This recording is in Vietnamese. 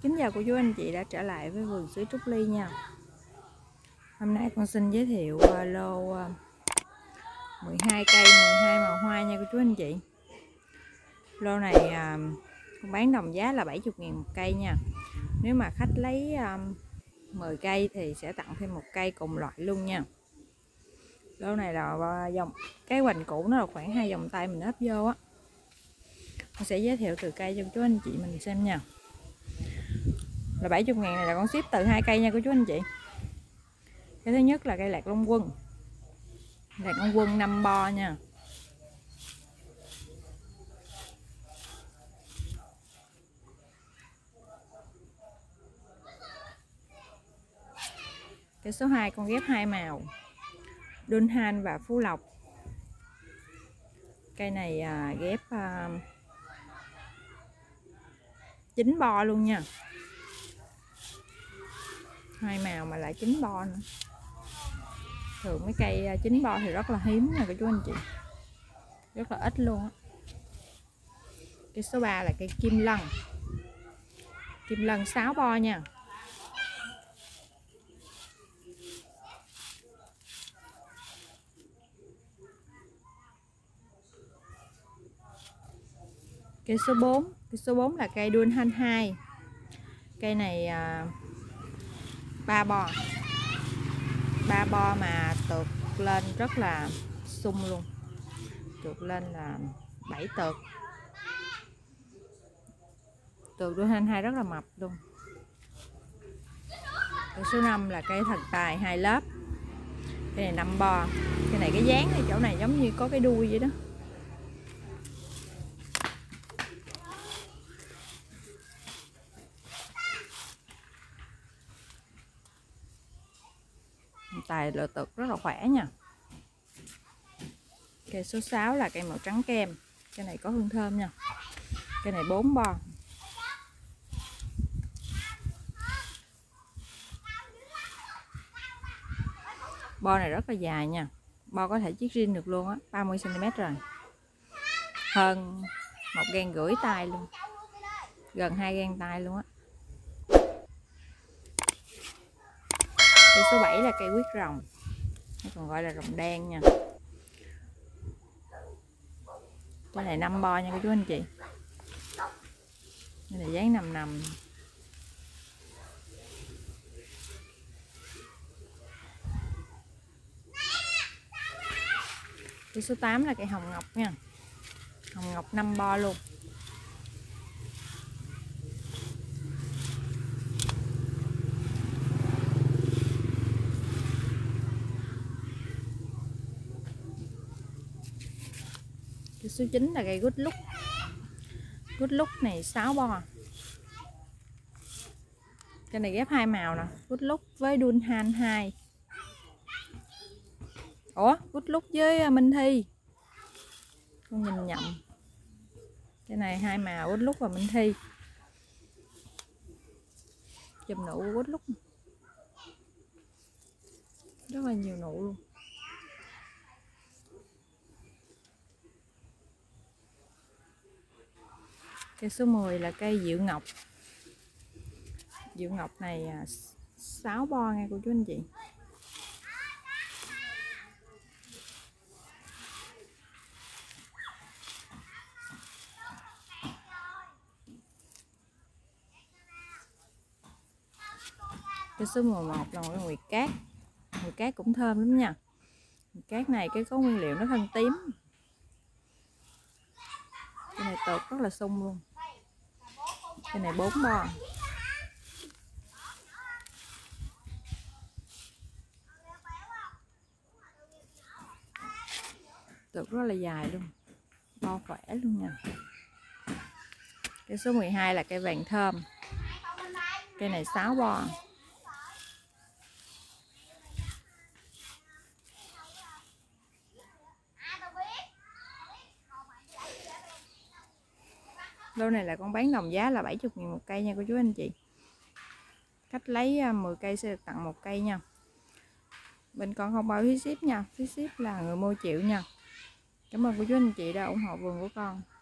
Kính chào cô chú anh chị đã trở lại với vườn sữa Trúc Ly nha. Hôm nay con xin giới thiệu lô 12 cây 12 màu hoa nha cô chú anh chị. Lô này con bán đồng giá là 70.000 một cây nha. Nếu mà khách lấy 10 cây thì sẽ tặng thêm một cây cùng loại luôn nha. Lô này là dòng cái hoành cũ, nó là khoảng 2 vòng tay mình áp vô á. Con sẽ giới thiệu từ cây cho cô chú anh chị mình xem nha. Là 70.000 này là con ship từ 2 cây nha cô chú anh chị. Cái thứ nhất là cây lạc long quân. Lạc long quân 5 bo nha. Cây số 2 con ghép 2 màu Dunhan và Phú Lộc. Cây này ghép 9 bo luôn nha. 2 màu mà lại 9 bo nữa. Thường mấy cây 9 bo thì rất là hiếm nha cô chú anh chị. Rất là ít luôn á. Cây số 3 là cây kim lân. Kim lân 6 bo nha. Cây số 4, cây số 4 là cây Dunhan 2. Cây này 3 bo. 3 bo mà tược lên rất là sung luôn. Tược lên là 7 tược. Tược Dunhan 2 rất là mập luôn. Cây số 5 là cây thần tài 2 lớp. Cây này 5 bo. Cây này cái dáng này chỗ này giống như có cái đuôi vậy đó. Tài lựa tược rất là khỏe nha. Cây số 6 là cây màu trắng kem. Cây này có hương thơm nha. Cây này 4 bo. Bo này rất là dài nha. Bo có thể chiết riêng được luôn á, 30 cm rồi. Hơn 1,5 gang tay luôn. Gần 2 gang tay luôn á. Cây số 7 là cây quyết rồng. Còn gọi là rồng đen nha. Cái này 5 bo nha cô chú anh chị. Cái này dáng nằm. Cây số 8 là cây hồng ngọc nha. Hồng ngọc 5 bo luôn. Cây số 9 là cây good look. Good look này 6 bo. Cây này ghép 2 màu nè, good look với Dunhan 2. Ủa, good look với Minh Thi. Con nhìn nhầm. Cái này 2 màu good look và Minh Thi. Chùm nụ good look. Rất là nhiều nụ luôn. Cây số 10 là cây diệu ngọc. Diệu ngọc này 6 bo nha cô chú anh chị. Cây số 11 là một cái nguyệt cát. Nguyệt cát cũng thơm lắm nha. Nguyệt cát này cái có nguyên liệu nó thân tím. Cái này tược rất là sung luôn. Cái này 4 bo. Tược rất là dài luôn. Bo khỏe luôn nha. Cây số 12 là cây vàng thơm. Cây này 6 bo. Lô này là con bán đồng giá là 70.000 một cây nha cô chú anh chị. Khách lấy 10 cây sẽ được tặng một cây nha. Bên con không bao phí ship nha. Phí ship là người mua chịu nha. Cảm ơn cô chú anh chị đã ủng hộ vườn của con.